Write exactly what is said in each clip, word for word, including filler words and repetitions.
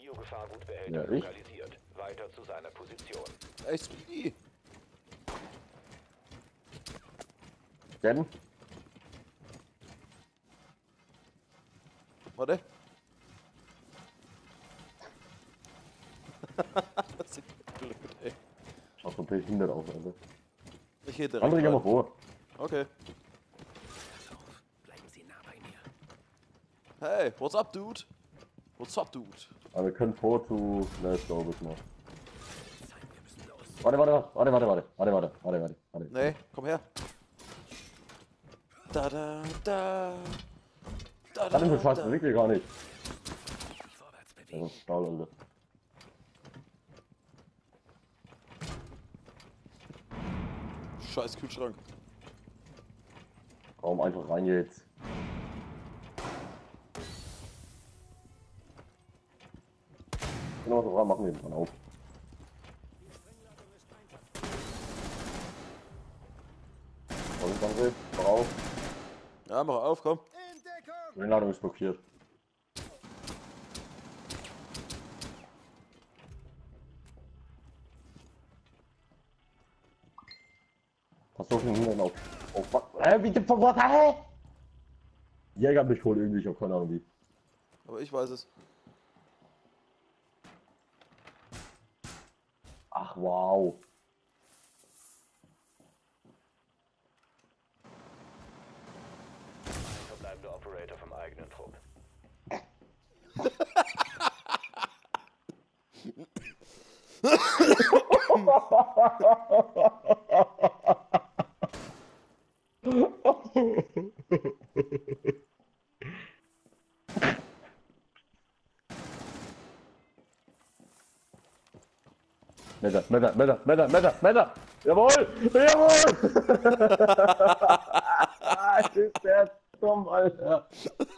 Ja, ich? Weiter zu seiner Position. Ey, Speedy! Denn? Warte. Das sieht blöd, ey. Schaut so behindert aus, Alter. Ich gehe direkt Andere, geh mal rein. vor. Okay. Bleiben Sie nah bei mir. Hey, what's up, dude? What's up, dude? Aber wir können vor zu... Let's go, bis mal. Zeit, wir müssen los. Warte, warte, warte, warte, warte, warte, warte, warte, warte, warte. Nee, komm her. Da da da. Da Was denn für Scheiß, da. bewegt ihr gar nicht. Sich vorwärts bewegen. Das ist Stahl, Alter. Scheiß Kühlschrank. Komm einfach rein jetzt. Genau so rein, machen wir den auf. Und dann red, mach auf. Ja, mach auf, komm. Die Einladung ist blockiert. Hast du schon hinten auf. Oh fuck. Hä, wie gibt's was? Hä? Jäger hat mich holt irgendwie, ich hab keine Ahnung wie. Aber ich weiß es. Ach wow. Ein verbleibender Operator vom eigenen Trupp. Messer, Messer, Messer, Messer, Messer, Messer! Jawohl! Jawohl! Das ist der dumm, Alter!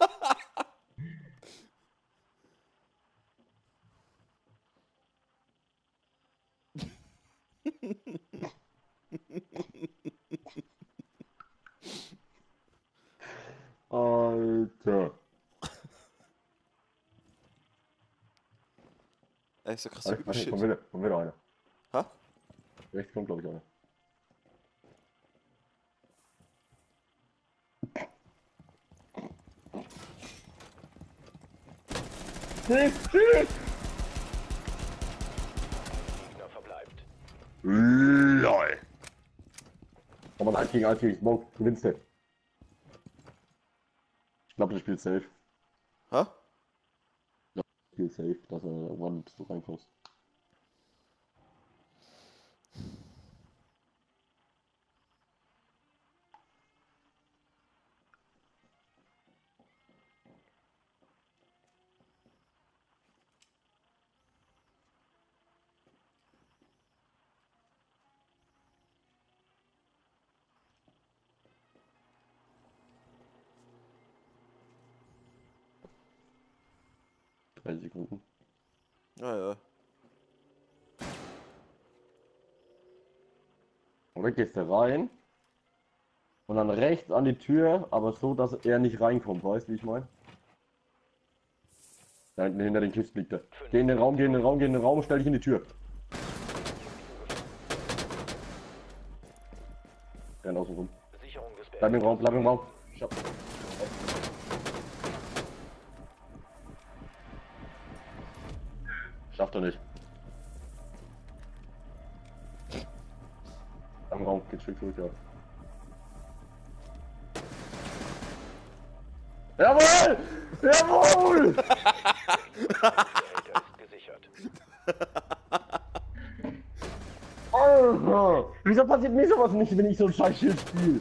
Alter! Ey, ist ja krass, Warte, wie warte, Shit. kommt wieder, kommt wieder einer. Ha? Rechts kommt, glaube ich, einer. Tschüss, tschüss! Gegner verbleibt. LOL! Komm mal, eins gegen eins gegen Smoke, gewinnst du. Ich glaube, du spielst safe. Ha? Du spielst safe, dass er irgendwann bis du reinkommst. Drei Sekunden. Ja, ja. Und dann gehst du rein. Und dann rechts an die Tür, aber so, dass er nicht reinkommt. Weißt du, wie ich meine? Da hinten hinter den Kisten liegt er. Geh in den Raum, geh in den Raum, geh in den Raum, stell dich in die Tür. Renn außen rum. Sicherung des Bleib im Raum, bleib im Raum. Ich hab... Schafft er nicht. Am Raum, geht schön zurück, ja. Jawohl! Jawohl! Behälter ist gesichert. Alter! Wieso passiert mir sowas nicht, wenn ich so ein Scheißschild spiele?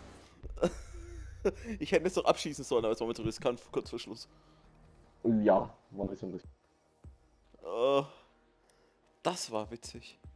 Ich hätte es doch abschießen sollen, aber es war mir zu riskant, kurz vor Schluss. Ja, war ein bisschen richtig. Äh, das war witzig.